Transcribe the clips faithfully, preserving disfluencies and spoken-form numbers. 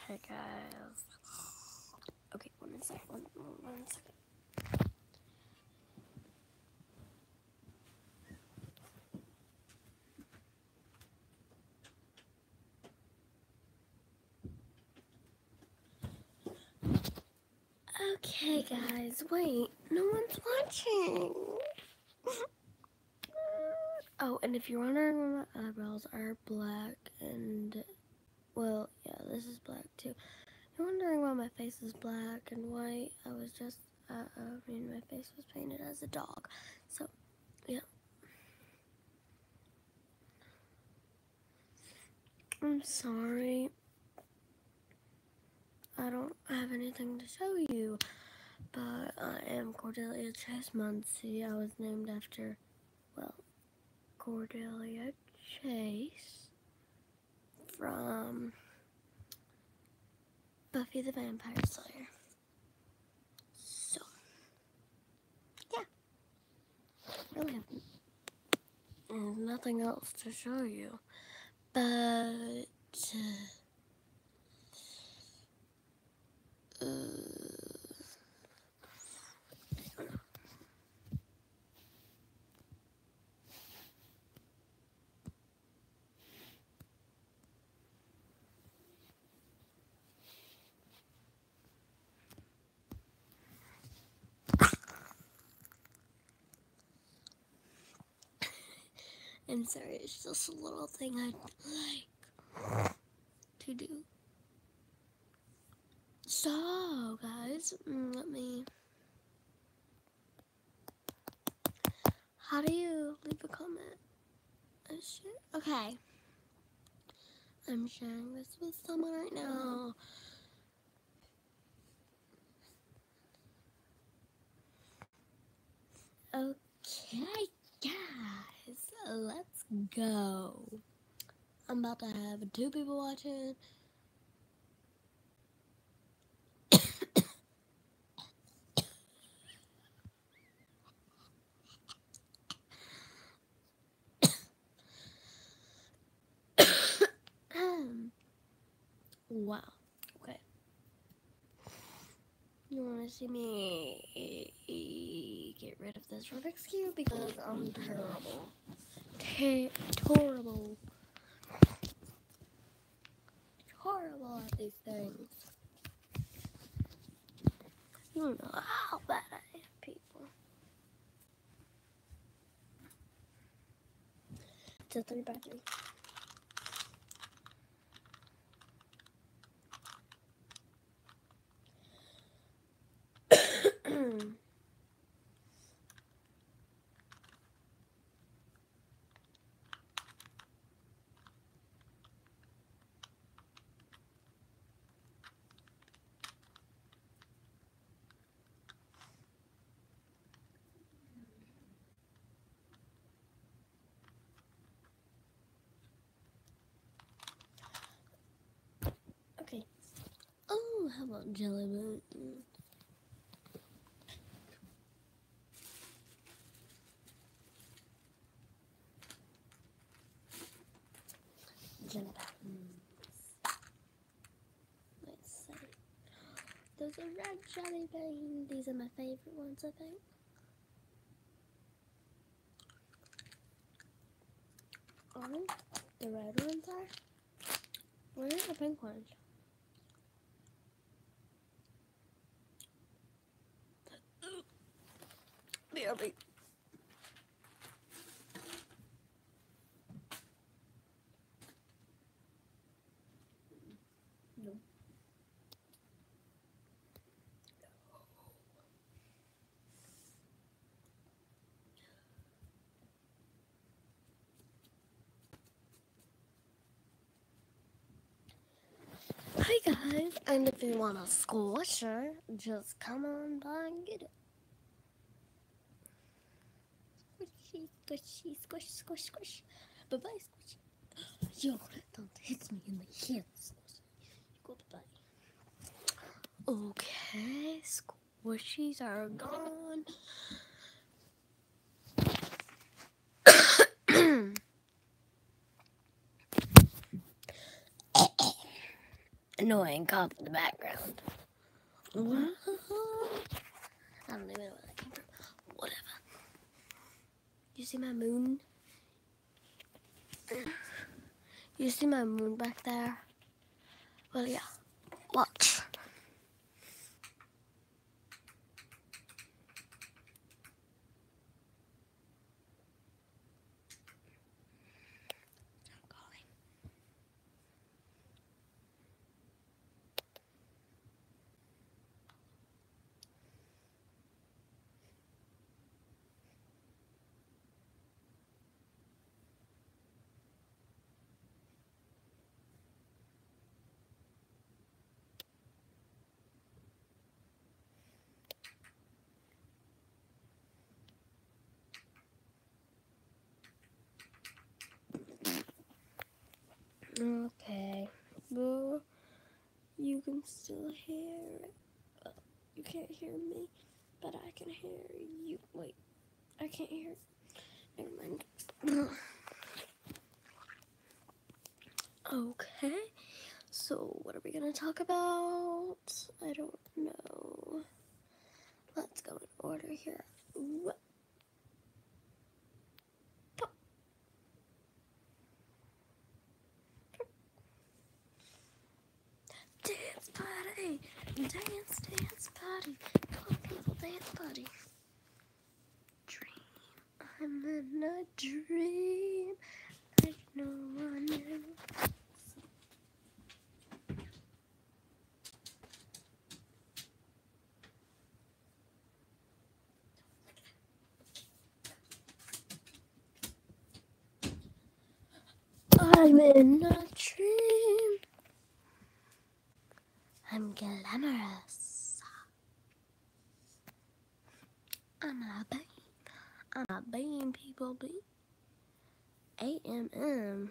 Okay, guys. Okay, one second. One, one second. Okay, guys. Wait, no one's watching. Oh, and if you're wondering why my eyebrows are black and, well, yeah, this is black too. If you're wondering why my face is black and white, I was just, uh, uh, I mean, my face was painted as a dog. So, yeah. I'm sorry. I don't have anything to show you, but I am Cordelia Chase Muncie. I was named after, well, Cordelia Chase from Buffy the Vampire Slayer. So, yeah. Really have there's nothing else to show you. But, uh, I'm sorry, it's just a little thing I'd like to do. So, guys, let me... How do you leave a comment? Okay. I'm sharing this with someone right now. Okay, guys, let's go. I'm about to have two people watching. Wow. Okay. You want to see me get rid of this Rubik's Cube because I'm terrible. Te terrible. Horrible at these things. You don't know how bad I am, people. It's a three by three. Okay. Oh, how about Jelly Moon? Jelly beans. Let's see. Those are red jelly beans. These are my favorite ones, I think. Oh, the red ones are. Where are the pink ones? B R B. No. Hi guys, and if you want a squisher, just come on by and get it. Squishy, squishy, squish, squish, squish. Bye bye, squishy. Yo, don't hit me in the head, squishy. Goodbye. Okay, squishies are gone. annoying cop in the background. What? I don't even know where that came from. Whatever. You see my moon? You see my moon back there? Well, yeah. Watch. Okay. Well, you can still hear it. Uh, you can't hear me, but I can hear you. Wait, I can't hear. Never mind. Okay. So, what are we gonna talk about? I don't know. Let's go in order here. What? Dance party! Dance, dance party! Come on, people, dance party! Dream, I'm in a dream. Like no one else. I'm in a dream. I'm glamorous. I'm a beam. I'm a beam, people, beam. A M M.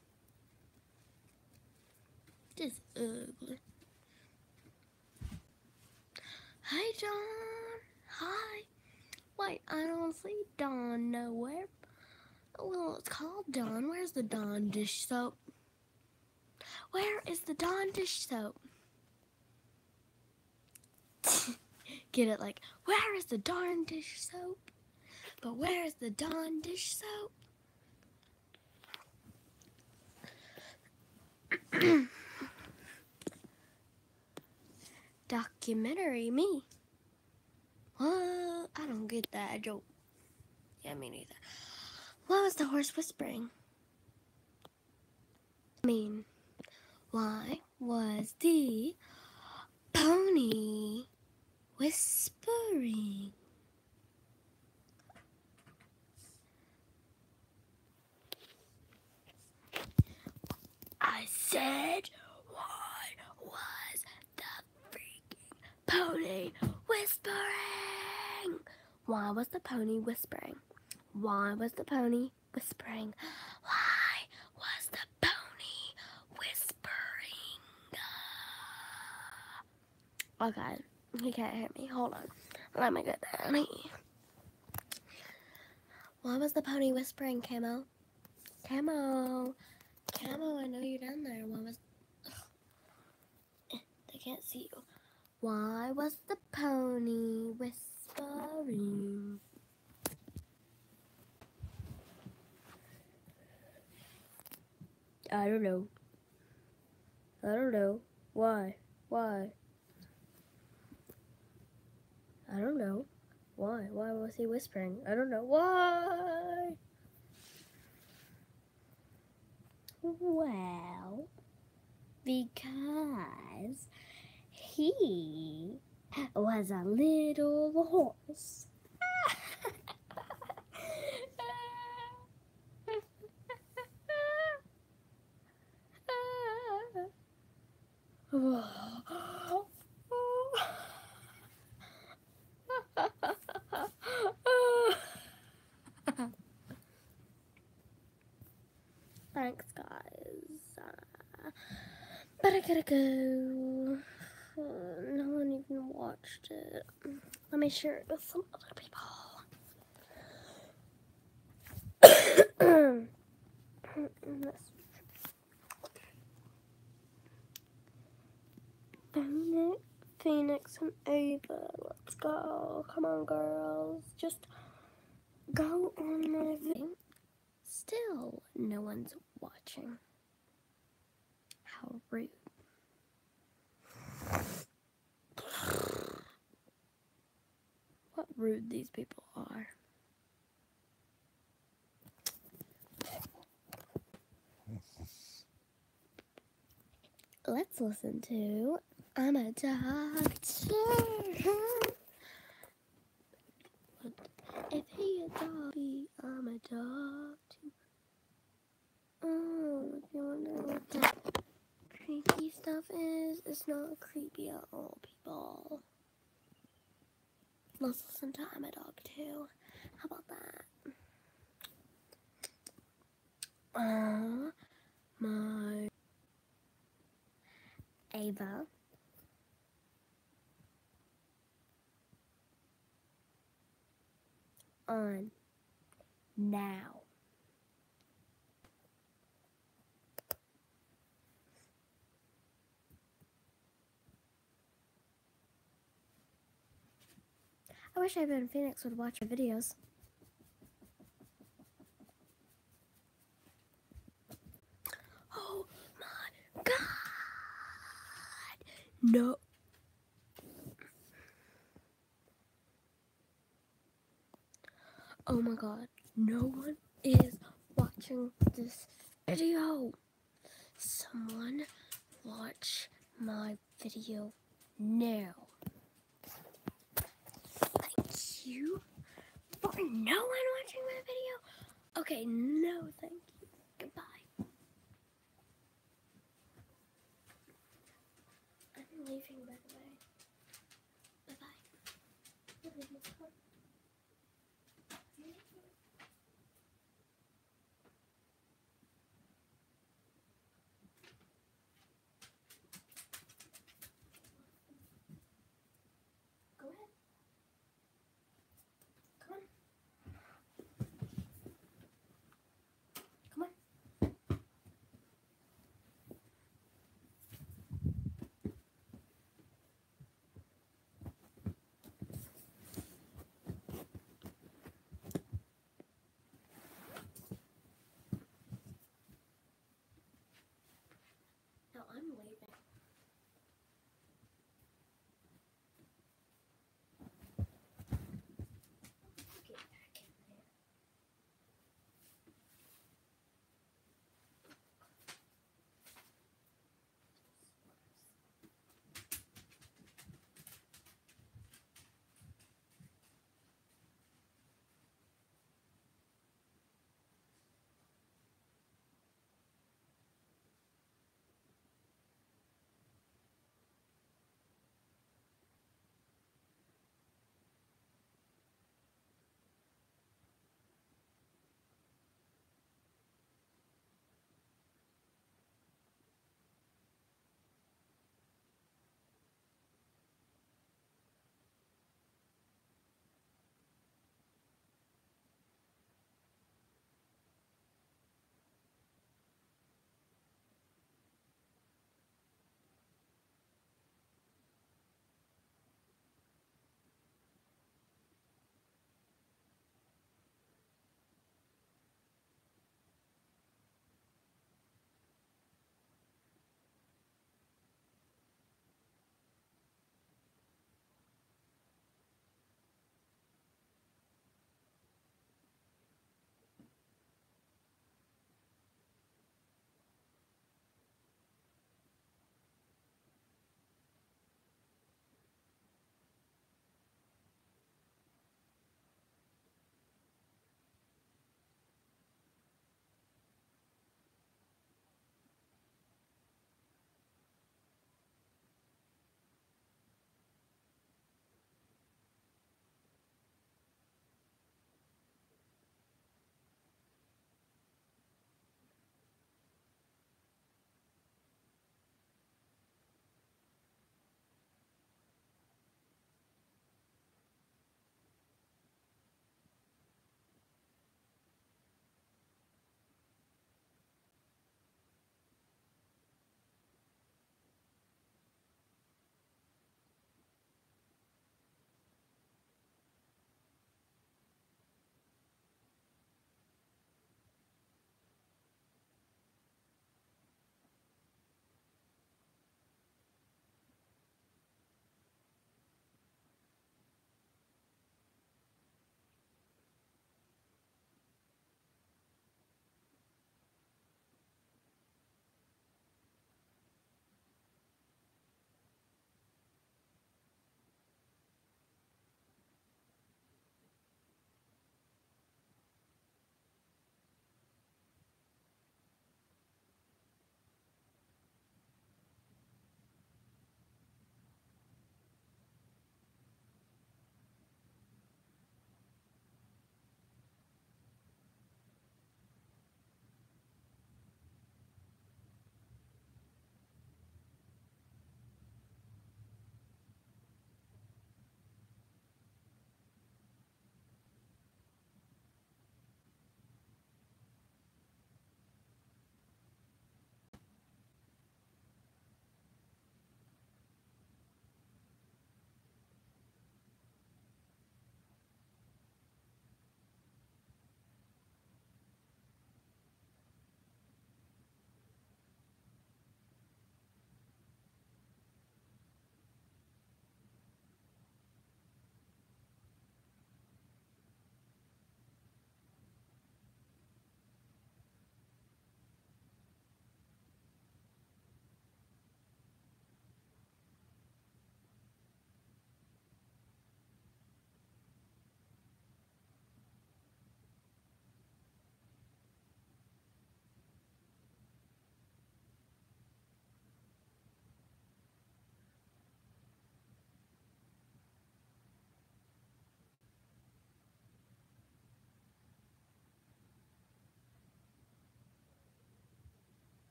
This ugly. Hey, Dawn. Hi. Wait, I don't see Dawn nowhere. Well, it's called Dawn. Where's the Dawn dish soap? Where is the Dawn dish soap? Get it? Like, where is the Dawn dish soap? But where is the Dawn dish soap? Documentary me. What? I don't get that joke. Yeah, me neither. What was the horse whispering? I mean, why was the pony whispering? I said, why was the freaking pony whispering? Why was the pony whispering? Why was the pony whispering? Why was the pony whispering? Okay, he can't hear me. Hold on. Let me get down here. Why was the pony whispering, Camo? Camo. Camo, I know you're down there. Why was... Ugh. They can't see you. Why was the pony whispering? I don't know. I don't know. Why? Why? I don't know. Why? Why was he whispering? I don't know. Why? Well, because he was a little horse. Thanks, guys. Uh, but I gotta go. Uh, no one even watched it. Let me share it with some other people. Phoenix, Phoenix and Ava, let's go. Come on, girls. Just go on my video. Still, no one's watching. How rude. What rude these people are. Let's listen to I'm a Doctor. If he a doggy, I'm a dog too. Oh, if you wonder what that creepy stuff is, it's not creepy at all, people. Let's listen to I'm a Dog too. How about that? Oh my. Ava. On. Now. I wish Ava and Phoenix would watch our videos. Oh my god! No. Oh my god. No one is watching this video. Someone watch my video now. Thank you for no one watching my video. Okay, no thank you. Goodbye. I'm leaving, by the way. Bye-bye. Go ahead. Come on. Come on. No, I'm leaving.